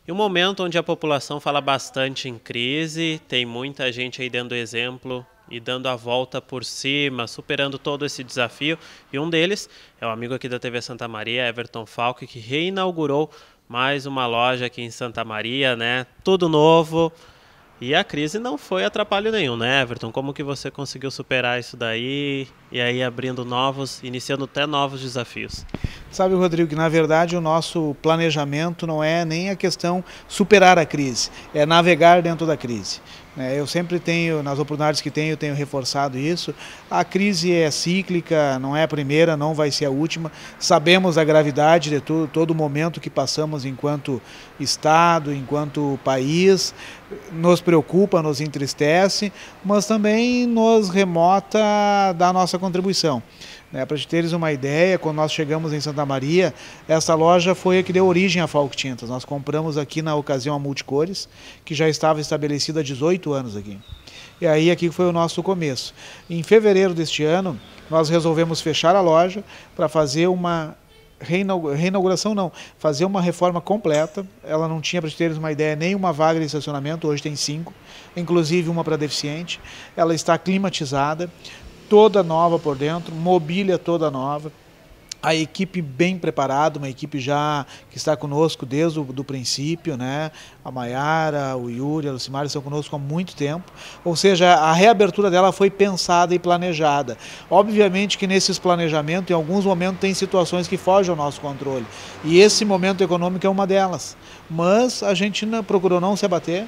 E um momento onde a população fala bastante em crise, tem muita gente aí dando exemplo e dando a volta por cima, superando todo esse desafio. E um deles é o amigo aqui da TV Santa Maria, Everton Falck, que reinaugurou mais uma loja aqui em Santa Maria, né? Tudo novo. E a crise não foi atrapalho nenhum, né, Everton? Como que você conseguiu superar isso daí e aí abrindo novos, iniciando até novos desafios? Sabe, Rodrigo, que na verdade o nosso planejamento não é nem a questão superar a crise, é navegar dentro da crise. Eu sempre tenho, nas oportunidades que tenho reforçado isso. A crise é cíclica, não é a primeira, não vai ser a última. Sabemos a gravidade de todo o momento que passamos enquanto Estado, enquanto país. Nos preocupa, nos entristece, mas também nos remota da nossa contribuição. Para te teres uma ideia, quando nós chegamos em Santa Maria, essa loja foi a que deu origem à Falck Tintas. Nós compramos aqui na ocasião a Multicores, que já estava estabelecida há 18 anos aqui. E aí aqui foi o nosso começo. Em fevereiro deste ano, nós resolvemos fechar a loja para fazer uma reinauguração não, fazer uma reforma completa. Ela não tinha, para te teres uma ideia, nem uma vaga de estacionamento, hoje tem 5, inclusive uma para deficiente. Ela está climatizada, toda nova por dentro, mobília toda nova, a equipe bem preparada, uma equipe já que está conosco desde o princípio, né? A Maiara, o Yuri, a Lucimar estão conosco há muito tempo, ou seja, a reabertura dela foi pensada e planejada. Obviamente que nesses planejamentos, em alguns momentos, tem situações que fogem ao nosso controle, e esse momento econômico é uma delas, mas a gente procurou não se abater,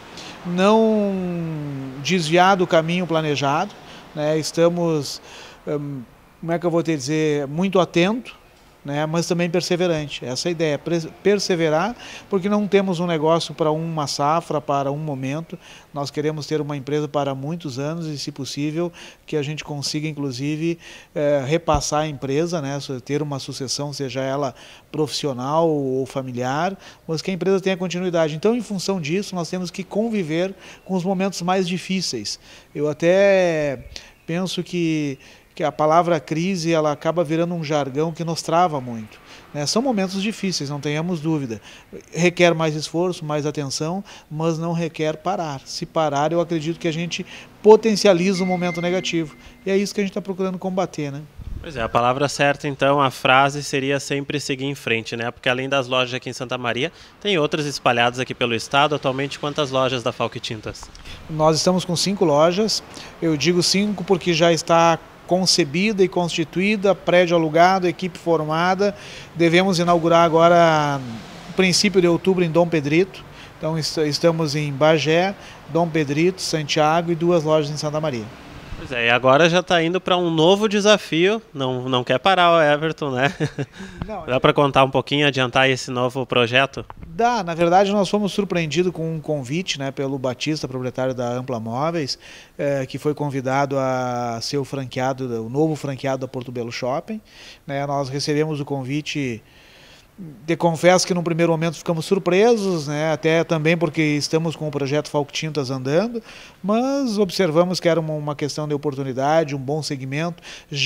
não desviar do caminho planejado, né? Estamos, como é que eu vou te dizer, muito atento, né? Mas também perseverante. Essa é a ideia, perseverar, porque não temos um negócio para uma safra, para um momento. Nós queremos ter uma empresa para muitos anos e, se possível, que a gente consiga, inclusive, repassar a empresa, né? Ter uma sucessão, seja ela profissional ou familiar, mas que a empresa tenha continuidade. Então, em função disso, nós temos que conviver com os momentos mais difíceis. Eu até penso que a palavra crise ela acaba virando um jargão que nos trava muito, né? São momentos difíceis, não tenhamos dúvida. Requer mais esforço, mais atenção, mas não requer parar. Se parar, eu acredito que a gente potencializa um momento negativo. E é isso que a gente está procurando combater, né? Pois é, a palavra certa, então, a frase seria sempre seguir em frente, né? Porque além das lojas aqui em Santa Maria, tem outras espalhadas aqui pelo estado. Atualmente, quantas lojas da Falck Tintas? Nós estamos com 5 lojas. Eu digo 5 porque já está concebida e constituída, prédio alugado, equipe formada. Devemos inaugurar agora, no princípio de outubro, em Dom Pedrito. Então estamos em Bagé, Dom Pedrito, Santiago e 2 lojas em Santa Maria. Pois é, e agora já está indo para um novo desafio. Não quer parar o Everton, né? Não, dá para contar um pouquinho, adiantar esse novo projeto? Dá, na verdade nós fomos surpreendidos com um convite, né, pelo Batista, proprietário da Ampla Móveis, que foi convidado a ser o novo franqueado da Porto Belo Shopping, né? Nós recebemos o convite. Te confesso que no primeiro momento ficamos surpresos, né? Até também porque estamos com o projeto Falck Tintas andando, mas observamos que era uma questão de oportunidade, um bom segmento.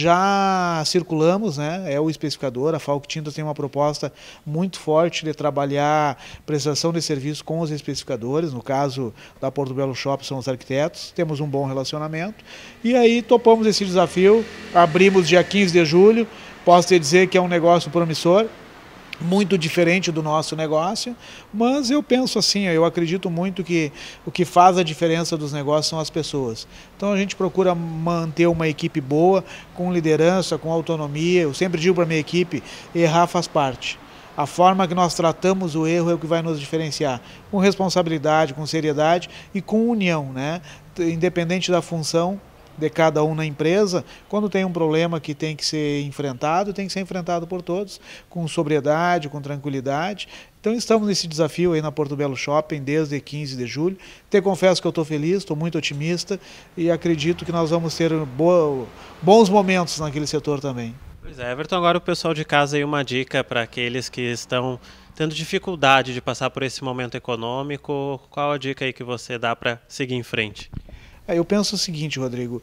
Já circulamos, né? É o especificador, a Falck Tintas tem uma proposta muito forte de trabalhar prestação de serviço com os especificadores, no caso da Porto Belo Shopping são os arquitetos, temos um bom relacionamento, e aí topamos esse desafio, abrimos dia 15 de julho, posso te dizer que é um negócio promissor, muito diferente do nosso negócio, mas eu penso assim, eu acredito muito que o que faz a diferença dos negócios são as pessoas. Então a gente procura manter uma equipe boa, com liderança, com autonomia. Eu sempre digo para minha equipe, errar faz parte. A forma que nós tratamos o erro é o que vai nos diferenciar, com responsabilidade, com seriedade e com união, né? Independente da função de cada um na empresa, quando tem um problema que tem que ser enfrentado, tem que ser enfrentado por todos, com sobriedade, com tranquilidade. Então estamos nesse desafio aí na Porto Belo Shopping desde 15 de julho. Te confesso que eu estou feliz, estou muito otimista e acredito que nós vamos ter bons momentos naquele setor também. Pois é, Everton, agora o pessoal de casa aí uma dica para aqueles que estão tendo dificuldade de passar por esse momento econômico. Qual a dica aí que você dá para seguir em frente? Eu penso o seguinte, Rodrigo,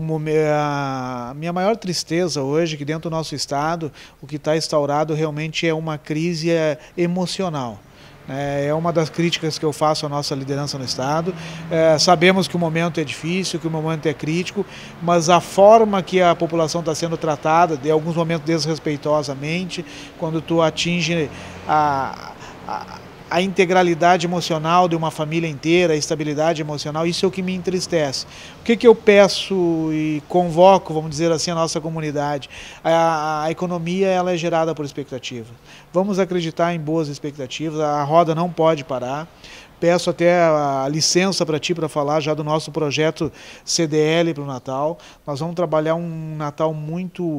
a minha maior tristeza hoje é que dentro do nosso estado o que está instaurado realmente é uma crise emocional. É uma das críticas que eu faço à nossa liderança no Estado. Sabemos que o momento é difícil, que o momento é crítico, mas a forma que a população está sendo tratada, de alguns momentos desrespeitosamente, quando tu atinge a integralidade emocional de uma família inteira, a estabilidade emocional, isso é o que me entristece. O que eu peço e convoco, vamos dizer assim, a nossa comunidade? A economia ela é gerada por expectativa. Vamos acreditar em boas expectativas, a roda não pode parar. Peço até a licença para ti para falar já do nosso projeto CDL para o Natal. Nós vamos trabalhar um Natal muito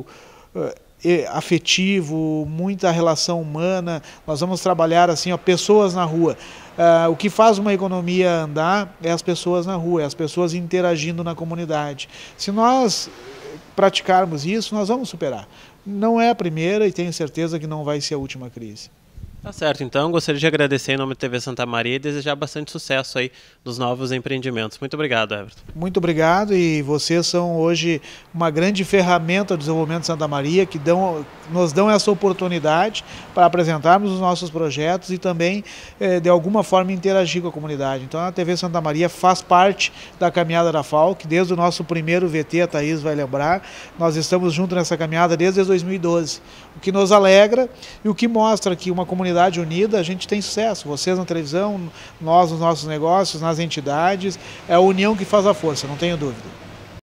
afetivo, muita relação humana. Nós vamos trabalhar assim, ó, pessoas na rua. O que faz uma economia andar é as pessoas na rua, é as pessoas interagindo na comunidade. Se nós praticarmos isso, nós vamos superar. Não é a primeira e tenho certeza que não vai ser a última crise. Tá certo, então gostaria de agradecer em nome da TV Santa Maria e desejar bastante sucesso aí nos novos empreendimentos. Muito obrigado, Everton. Muito obrigado, e vocês são hoje uma grande ferramenta do desenvolvimento de Santa Maria, que nos dão essa oportunidade para apresentarmos os nossos projetos e também, de alguma forma, interagir com a comunidade. Então a TV Santa Maria faz parte da caminhada da FAO, que desde o nosso primeiro VT, a Thaís vai lembrar, nós estamos juntos nessa caminhada desde 2012, o que nos alegra e o que mostra que uma comunidade unida, a gente tem sucesso. Vocês na televisão, nós nos nossos negócios, nas entidades, é a união que faz a força, não tenho dúvida.